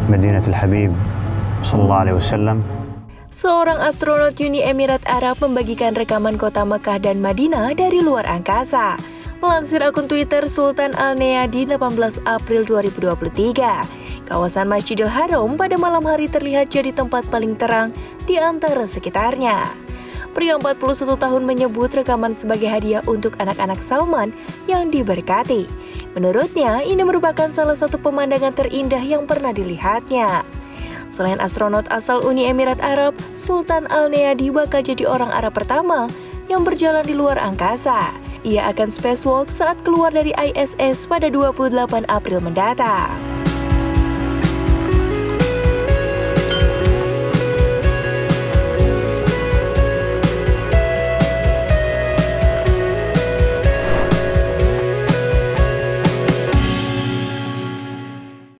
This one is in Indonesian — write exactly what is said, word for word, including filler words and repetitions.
مدينة الحبيب صلى الله عليه وسلم. Seorang astronot Uni Emirat Arab membagikan rekaman kota Mekah dan Madinah dari luar angkasa. Melansir akun Twitter Sultan Al-Neyadi delapan belas April dua ribu dua puluh tiga, kawasan Masjidil Haram pada malam hari terlihat jadi tempat paling terang di antara sekitarnya. Pria empat puluh satu tahun menyebut rekaman sebagai hadiah untuk anak-anak Salman yang diberkati. Menurutnya, ini merupakan salah satu pemandangan terindah yang pernah dilihatnya. Selain astronot asal Uni Emirat Arab, Sultan Al-Neyadi bakal jadi orang Arab pertama yang berjalan di luar angkasa. Ia akan spacewalk saat keluar dari I S S pada dua puluh delapan April mendatang.